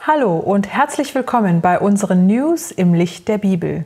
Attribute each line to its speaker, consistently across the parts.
Speaker 1: Hallo und herzlich willkommen bei unseren News im Licht der Bibel.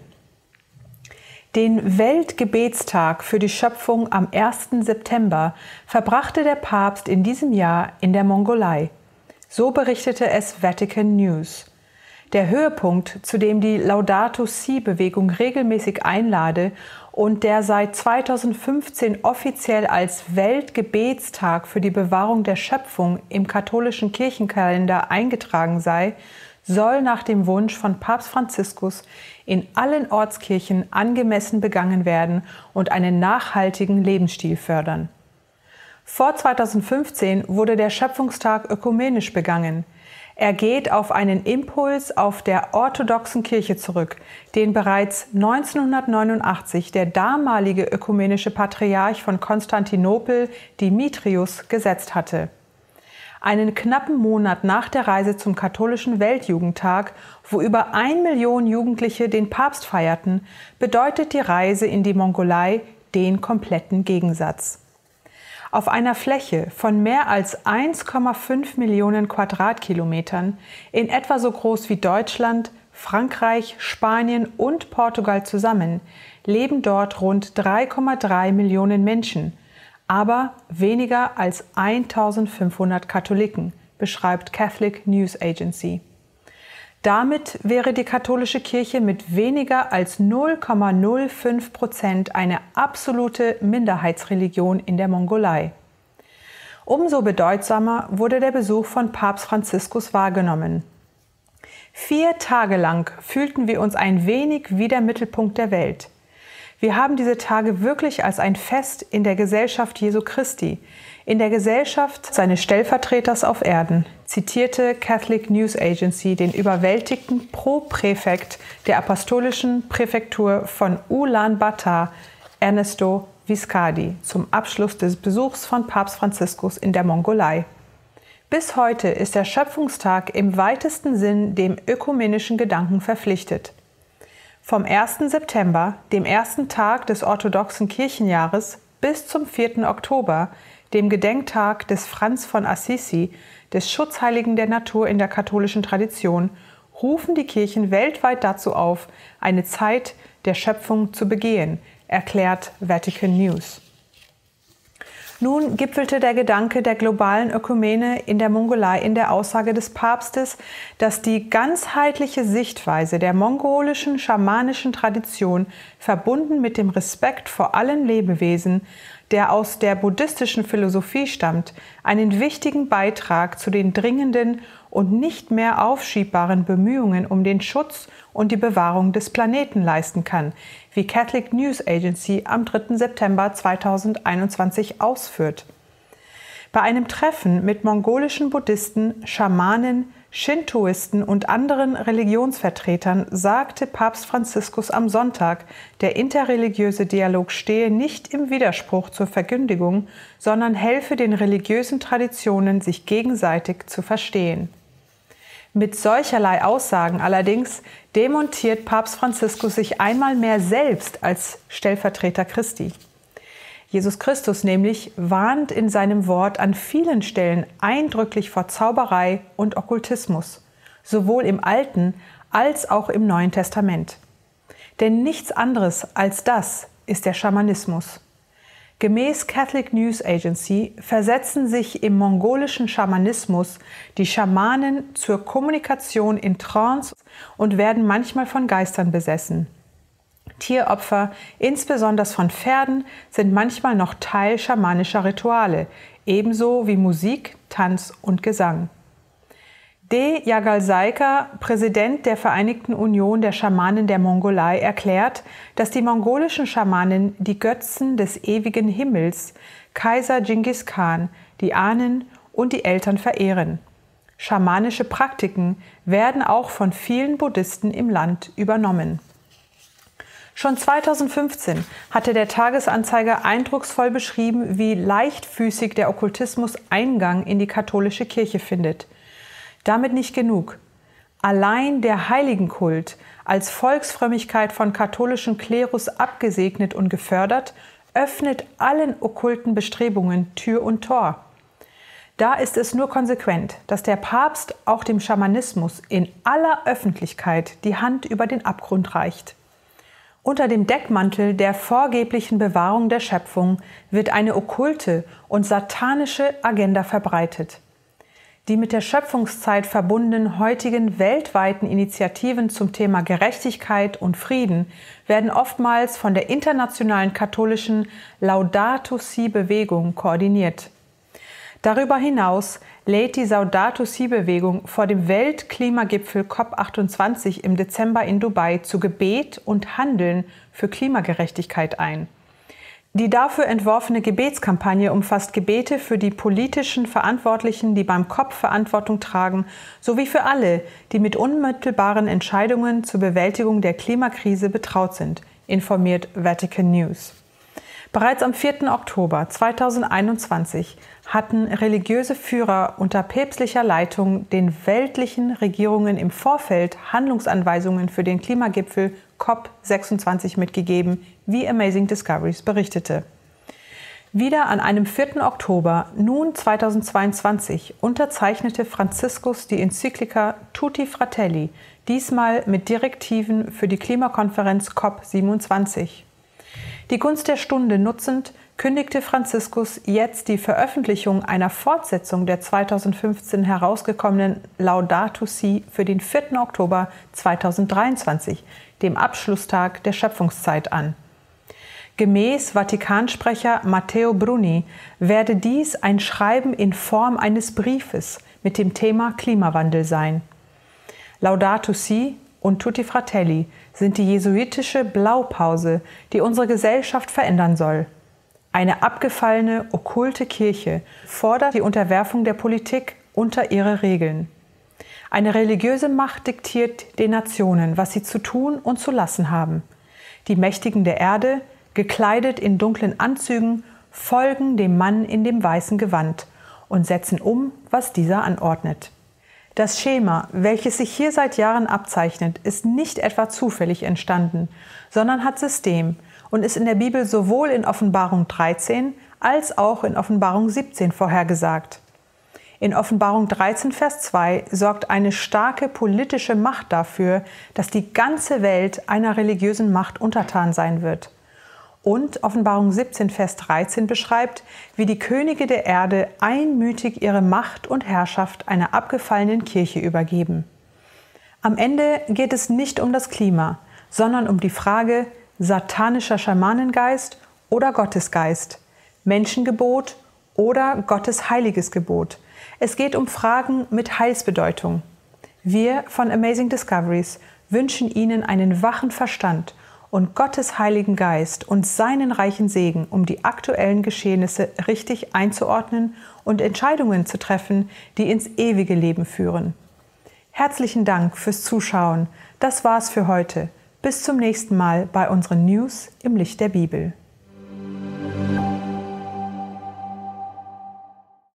Speaker 1: Den Weltgebetstag für die Schöpfung am 1. September verbrachte der Papst in diesem Jahr in der Mongolei. So berichtete es Vatican News. Der Höhepunkt, zu dem die Laudato Si-Bewegung regelmäßig einlade und der seit 2015 offiziell als Weltgebetstag für die Bewahrung der Schöpfung im katholischen Kirchenkalender eingetragen sei, soll nach dem Wunsch von Papst Franziskus in allen Ortskirchen angemessen begangen werden und einen nachhaltigen Lebensstil fördern. Vor 2015 wurde der Schöpfungstag ökumenisch begangen. Er geht auf einen Impuls auf der orthodoxen Kirche zurück, den bereits 1989 der damalige ökumenische Patriarch von Konstantinopel, Dimitrios, gesetzt hatte. Einen knappen Monat nach der Reise zum katholischen Weltjugendtag, wo über 1 Million Jugendliche den Papst feierten, bedeutet die Reise in die Mongolei den kompletten Gegensatz. Auf einer Fläche von mehr als 1,5 Millionen Quadratkilometern, in etwa so groß wie Deutschland, Frankreich, Spanien und Portugal zusammen, leben dort rund 3,3 Millionen Menschen, aber weniger als 1500 Katholiken, beschreibt Catholic News Agency. Damit wäre die katholische Kirche mit weniger als 0,05% eine absolute Minderheitsreligion in der Mongolei. Umso bedeutsamer wurde der Besuch von Papst Franziskus wahrgenommen. 4 Tage lang fühlten wir uns ein wenig wie der Mittelpunkt der Welt. Wir haben diese Tage wirklich als ein Fest in der Gesellschaft Jesu Christi, in der Gesellschaft seines Stellvertreters auf Erden, zitierte Catholic News Agency den überwältigten Pro-Präfekt der apostolischen Präfektur von Ulaanbaatar, Ernesto Viscardi, zum Abschluss des Besuchs von Papst Franziskus in der Mongolei. Bis heute ist der Schöpfungstag im weitesten Sinn dem ökumenischen Gedanken verpflichtet. Vom 1. September, dem ersten Tag des orthodoxen Kirchenjahres, bis zum 4. Oktober, dem Gedenktag des Franz von Assisi, des Schutzheiligen der Natur in der katholischen Tradition, rufen die Kirchen weltweit dazu auf, eine Zeit der Schöpfung zu begehen, erklärt Vatican News. Nun gipfelte der Gedanke der globalen Ökumene in der Mongolei in der Aussage des Papstes, dass die ganzheitliche Sichtweise der mongolischen schamanischen Tradition, verbunden mit dem Respekt vor allen Lebewesen, der aus der buddhistischen Philosophie stammt, einen wichtigen Beitrag zu den dringenden und nicht mehr aufschiebbaren Bemühungen um den Schutz und die Bewahrung des Planeten leisten kann, wie Catholic News Agency am 3. September 2021 ausführt. Bei einem Treffen mit mongolischen Buddhisten, Schamanen, Shintoisten und anderen Religionsvertretern sagte Papst Franziskus am Sonntag, der interreligiöse Dialog stehe nicht im Widerspruch zur Verkündigung, sondern helfe den religiösen Traditionen, sich gegenseitig zu verstehen. Mit solcherlei Aussagen allerdings demontiert Papst Franziskus sich einmal mehr selbst als Stellvertreter Christi. Jesus Christus nämlich warnt in seinem Wort an vielen Stellen eindrücklich vor Zauberei und Okkultismus, sowohl im Alten als auch im Neuen Testament. Denn nichts anderes als das ist der Schamanismus. Gemäß Catholic News Agency versetzen sich im mongolischen Schamanismus die Schamanen zur Kommunikation in Trance und werden manchmal von Geistern besessen. Tieropfer, insbesondere von Pferden, sind manchmal noch Teil schamanischer Rituale, ebenso wie Musik, Tanz und Gesang. De Jagalsaika, Präsident der Vereinigten Union der Schamanen der Mongolei, erklärt, dass die mongolischen Schamanen die Götzen des ewigen Himmels, Kaiser Genghis Khan, die Ahnen und die Eltern verehren. Schamanische Praktiken werden auch von vielen Buddhisten im Land übernommen. Schon 2015 hatte der Tagesanzeiger eindrucksvoll beschrieben, wie leichtfüßig der Okkultismus Eingang in die katholische Kirche findet. Damit nicht genug. Allein der Heiligenkult, als Volksfrömmigkeit von katholischem Klerus abgesegnet und gefördert, öffnet allen okkulten Bestrebungen Tür und Tor. Da ist es nur konsequent, dass der Papst auch dem Schamanismus in aller Öffentlichkeit die Hand über den Abgrund reicht. Unter dem Deckmantel der vorgeblichen Bewahrung der Schöpfung wird eine okkulte und satanische Agenda verbreitet. Die mit der Schöpfungszeit verbundenen heutigen weltweiten Initiativen zum Thema Gerechtigkeit und Frieden werden oftmals von der internationalen katholischen Laudato Si-Bewegung koordiniert. Darüber hinaus lädt die Laudato Si-Bewegung vor dem Weltklimagipfel COP28 im Dezember in Dubai zu Gebet und Handeln für Klimagerechtigkeit ein. Die dafür entworfene Gebetskampagne umfasst Gebete für die politischen Verantwortlichen, die beim COP Verantwortung tragen, sowie für alle, die mit unmittelbaren Entscheidungen zur Bewältigung der Klimakrise betraut sind, informiert Vatican News. Bereits am 4. Oktober 2021 hatten religiöse Führer unter päpstlicher Leitung den weltlichen Regierungen im Vorfeld Handlungsanweisungen für den Klimagipfel COP26 mitgegeben, wie Amazing Discoveries berichtete. Wieder an einem 4. Oktober, nun 2022, unterzeichnete Franziskus die Enzyklika Tutti Fratelli, diesmal mit Direktiven für die Klimakonferenz COP27. Die Gunst der Stunde nutzend, kündigte Franziskus jetzt die Veröffentlichung einer Fortsetzung der 2015 herausgekommenen Laudato Si für den 4. Oktober 2023, dem Abschlusstag der Schöpfungszeit, an. Gemäß Vatikansprecher Matteo Bruni werde dies ein Schreiben in Form eines Briefes mit dem Thema Klimawandel sein. Laudato Si und Tutti Fratelli sind die jesuitische Blaupause, die unsere Gesellschaft verändern soll. Eine abgefallene, okkulte Kirche fordert die Unterwerfung der Politik unter ihre Regeln. Eine religiöse Macht diktiert den Nationen, was sie zu tun und zu lassen haben. Die Mächtigen der Erde, gekleidet in dunklen Anzügen, folgen dem Mann in dem weißen Gewand und setzen um, was dieser anordnet. Das Schema, welches sich hier seit Jahren abzeichnet, ist nicht etwa zufällig entstanden, sondern hat System und ist in der Bibel sowohl in Offenbarung 13 als auch in Offenbarung 17 vorhergesagt. In Offenbarung 13, Vers 2 sorgt eine starke politische Macht dafür, dass die ganze Welt einer religiösen Macht untertan sein wird. Und Offenbarung 17, Vers 13 beschreibt, wie die Könige der Erde einmütig ihre Macht und Herrschaft einer abgefallenen Kirche übergeben. Am Ende geht es nicht um das Klima, sondern um die Frage: satanischer Schamanengeist oder Gottesgeist, Menschengebot oder Gottes heiliges Gebot. Es geht um Fragen mit Heilsbedeutung. Wir von Amazing Discoveries wünschen Ihnen einen wachen Verstand und Gottes Heiligen Geist und seinen reichen Segen, um die aktuellen Geschehnisse richtig einzuordnen und Entscheidungen zu treffen, die ins ewige Leben führen. Herzlichen Dank fürs Zuschauen. Das war's für heute. Bis zum nächsten Mal bei unseren News im Licht der Bibel.